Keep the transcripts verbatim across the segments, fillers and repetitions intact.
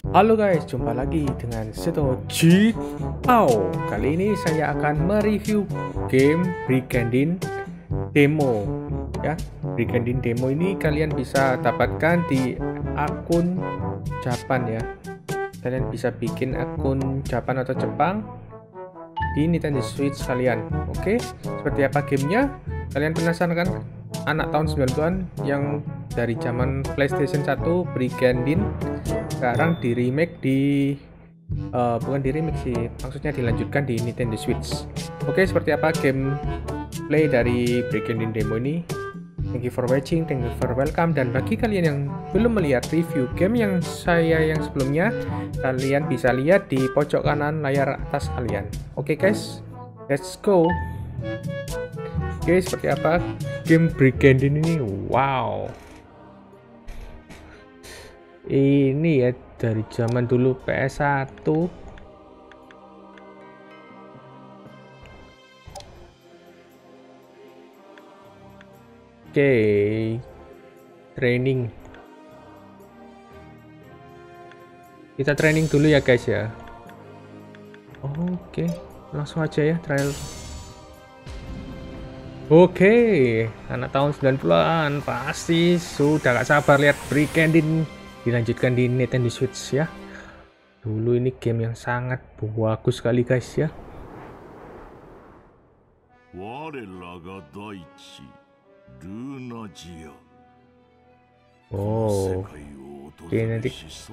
Halo guys, jumpa lagi dengan Seto Jitao. Kali ini saya akan mereview game Brigandine Demo. Ya, Brigandine Demo ini kalian bisa dapatkan di akun Japan ya. Kalian bisa bikin akun Japan atau Jepang di Nintendo Switch kalian. Oke, seperti apa gamenya? Kalian penasaran kan? Anak tahun sembilan puluhan yang dari zaman PlayStation satu, Brigandine sekarang di remake di uh, bukan di remake sih, maksudnya dilanjutkan di Nintendo Switch. Oke, seperti apa gameplay dari Brigandine Demo ini? Thank you for watching, thank you for welcome. Dan bagi kalian yang belum melihat review game yang saya yang sebelumnya, kalian bisa lihat di pojok kanan layar atas kalian. Oke guys, let's go. Oke, seperti apa game Brigandine ini? Wow, ini ya dari zaman dulu P S satu. Oke, training. Kita training dulu ya guys ya. Oke, langsung aja ya trial. Oke, anak tahun sembilan puluhan pasti sudah gak sabar lihat Brigandine dilanjutkan di Nintendo Switch ya. Dulu ini game yang sangat bagus sekali guys ya. Oh, oke, nanti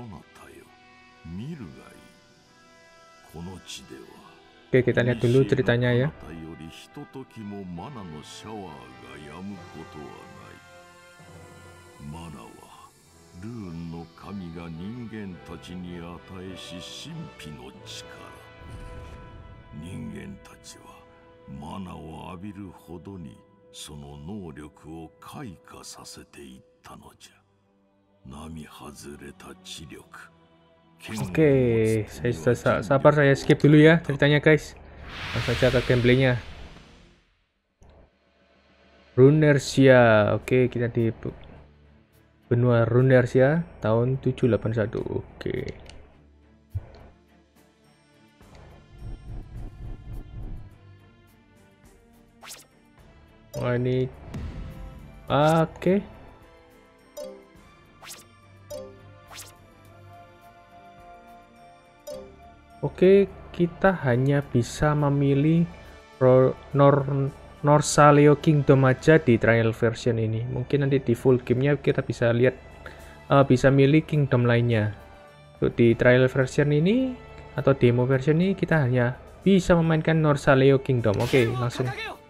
oke, kita lihat dulu ceritanya ya. Oke, saya sudah sabar, saya skip dulu ya ceritanya guys. Langsung saja ke gameplaynya. Runersia, oke, kita di benua Runersia tahun tujuh delapan satu. Oke. Wah, ini oke. Oke, kita hanya bisa memilih Nor Norsaleo Kingdom aja di trial version ini. Mungkin nanti di full gamenya kita bisa lihat uh, bisa milih kingdom lainnya. Untuk di trial version ini atau demo version ini kita hanya bisa memainkan Norsaleo Kingdom. Oke, langsung.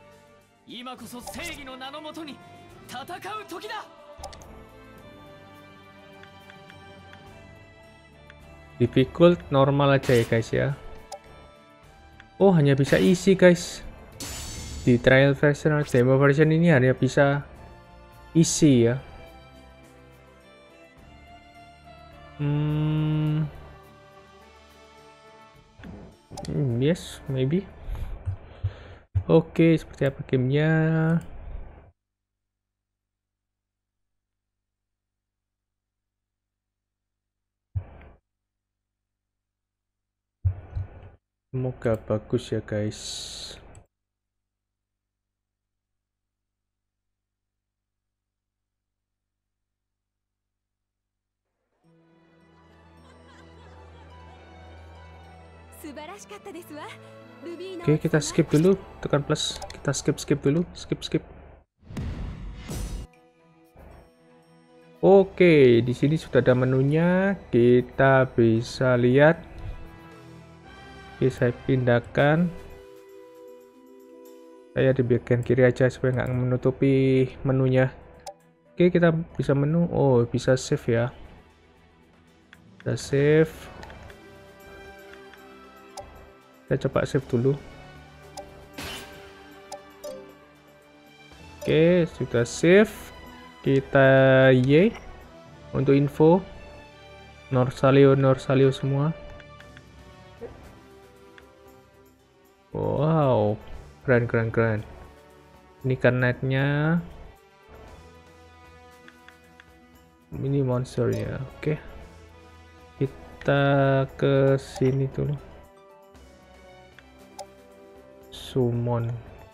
Difficult normal aja ya guys ya. Oh, hanya bisa isi guys. Di trial version atau demo version ini hanya bisa isi ya. Hmm, hmm yes, maybe. Oke, seperti apa gamenya? Semoga bagus ya guys. Oke, kita skip dulu, tekan plus, kita skip skip dulu, skip skip. Oke, di sini sudah ada menunya, kita bisa lihat. Oke, saya pindahkan. Saya di bagian kiri aja supaya nggak menutupi menunya. Oke, kita bisa menu. Oh, bisa save ya. Bisa save. Kita coba save dulu. Oke, sudah save. Kita Y untuk info. Norsaleo, Norsaleo semua. Wow, keren keren keren. Ini karnetnya. Ini monsternya. Oke. kita ke sini dulu. Summon.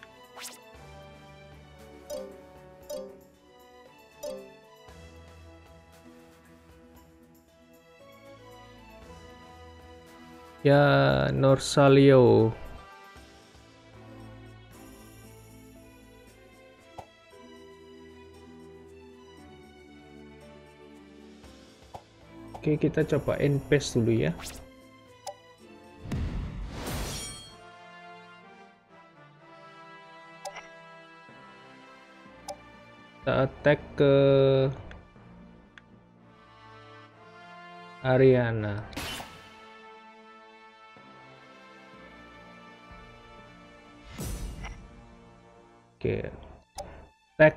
Ya, Norsalio. Oke, kita coba paste dulu ya. Kita attack ke Ariana. Oke, attack.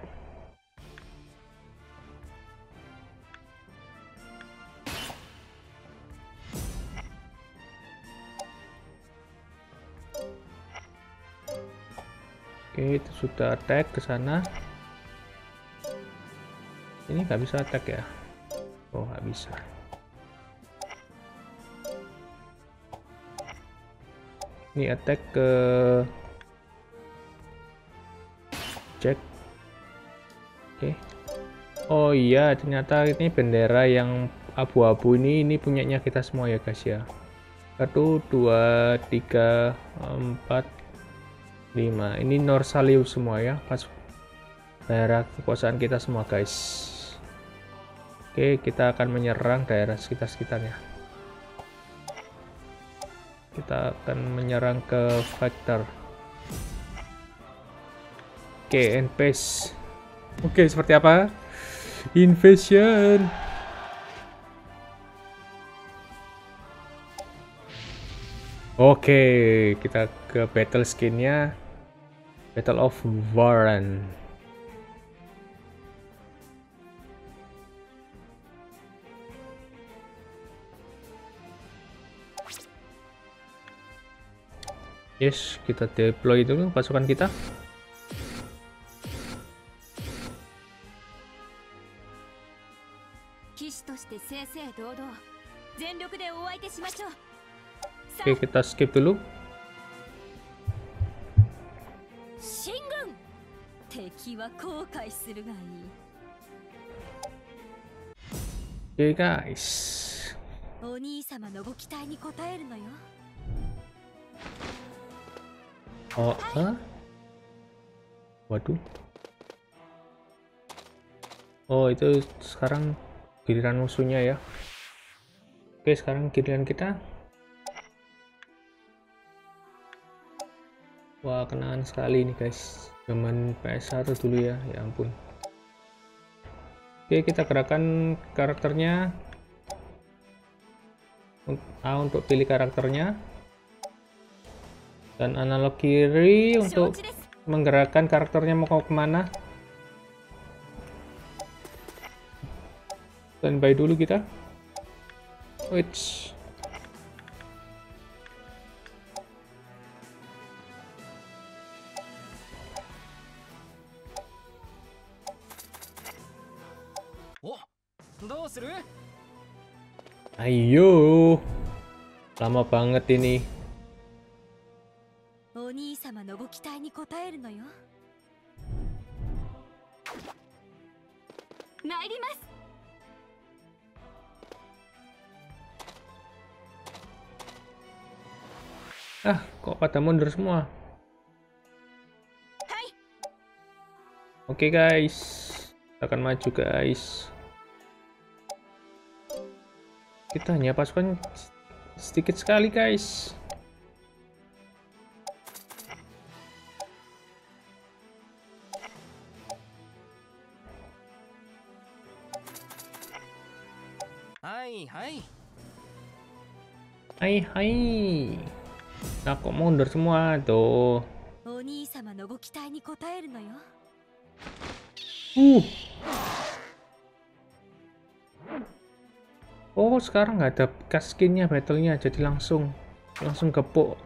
Oke, itu sudah attack ke sana. Ini nggak bisa attack ya? Oh, nggak bisa. Ini attack ke Jack. Oke. Oh iya, ternyata ini bendera yang abu-abu ini ini punyanya kita semua ya guys ya. Satu, dua, tiga, empat, lima. Ini Norsalio semua ya, pas daerah kekuasaan kita semua guys. Oke, kita akan menyerang daerah sekitar-sekitarnya. Kita akan menyerang ke Factor. Oke, invest. Oke, seperti apa? Invasion. Oke, kita ke battle skinnya. Battle of Varan. Yes, kita deploy dulu pasukan kita. Oke, kita skip dulu. Oke guys. Oh, huh? Waduh. Oh, itu sekarang giliran musuhnya ya. Oke, sekarang giliran kita. Wah, kenangan sekali nih guys. Zaman P S satu dulu ya, ya ampun. Oke, kita gerakan karakternya. A untuk pilih karakternya. Dan analog kiri untuk menggerakkan karakternya mau kemana. Standby dulu kita. Switch. Ayo. Lama banget ini. Ah, kok pada mundur semua? Oke guys, kita akan maju guys. Kita hanya pasukan sedikit sekali guys. Hai hai. Hai hai. Nah, kok mundur semua tuh. Uh. Oh, sekarang nggak ada bekas skinnya battlenya, jadi langsung langsung gepuk.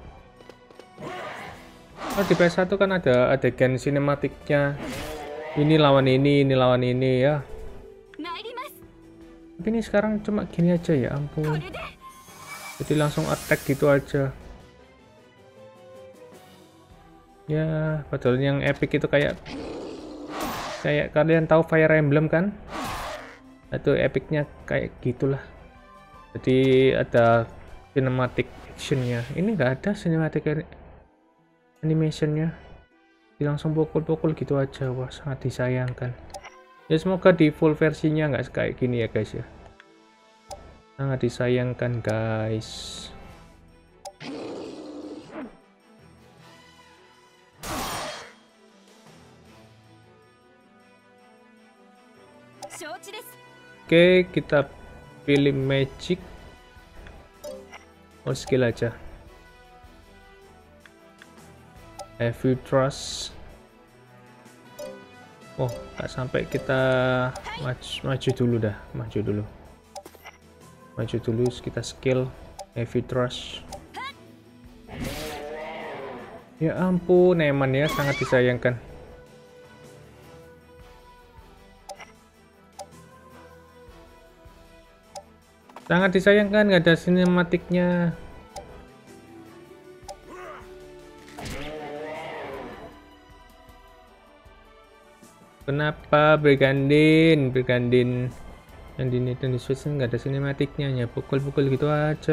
Oh, di P S satu kan ada adegan sinematiknya. Ini lawan ini, ini lawan ini ya. Tapi ini sekarang cuma gini aja ya ampun. Jadi langsung attack gitu aja. Ya, padahal yang epic itu kayak kayak kalian tahu Fire Emblem kan? Itu epicnya kayak gitulah. Jadi ada cinematic actionnya. Ini nggak ada cinematic animationnya. Jadi langsung pukul-pukul gitu aja. Wah, sangat disayangkan. Ya semoga di full versinya nggak kayak gini ya guys ya. Sangat disayangkan guys. Oke, kita pilih magic. Oh, skill aja. Have you trust? Oh, nggak sampai, kita maju, maju dulu dah, maju dulu. Maju dulu, kita skill have you trust. Ya ampun, Eman ya, sangat disayangkan. Sangat disayangkan nggak ada sinematiknya. Kenapa Brigandin? Brigandin yang di Nintendo Switch nggak ada sinematiknya, ya pukul-pukul gitu aja.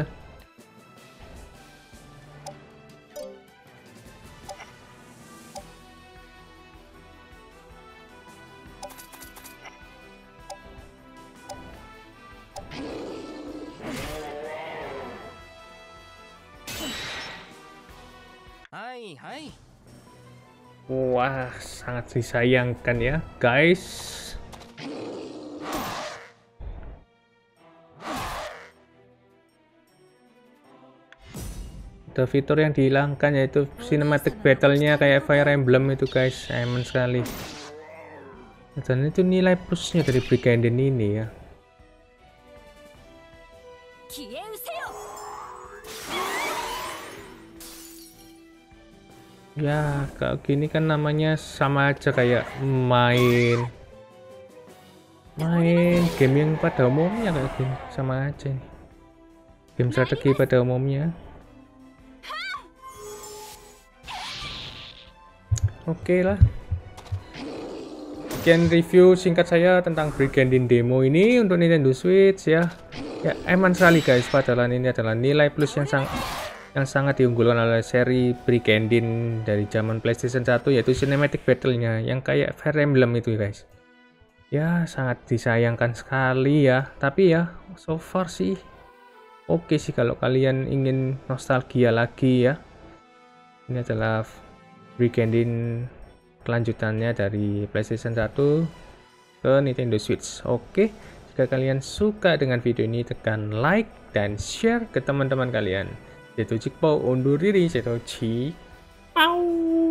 Wah, sangat disayangkan ya, guys. Ada fitur yang dihilangkan, yaitu cinematic battle-nya kayak Fire Emblem itu, guys. Sayang sekali. Dan itu nilai plusnya dari Brigandin ini ya. Ya, kalau gini kan namanya sama aja kayak main main game yang pada umumnya, kayak gini sama aja nih. Game strategi pada umumnya. Oke lah. Sekian review singkat saya tentang Brigandin demo ini untuk Nintendo Switch ya. Ya, eman sekali guys, padahal ini adalah nilai plus yang sangat yang sangat diunggulkan oleh seri Brigandin dari zaman PlayStation satu, yaitu cinematic battle-nya yang kayak Fire Emblem itu guys. Ya sangat disayangkan sekali ya, tapi ya so far sih oke okay sih kalau kalian ingin nostalgia lagi ya. Ini adalah Brigandin kelanjutannya dari PlayStation satu ke Nintendo Switch. Oke okay. Jika kalian suka dengan video ini, tekan like dan share ke teman-teman kalian. Saya Cik Pau undur diri, saya Cik Pau.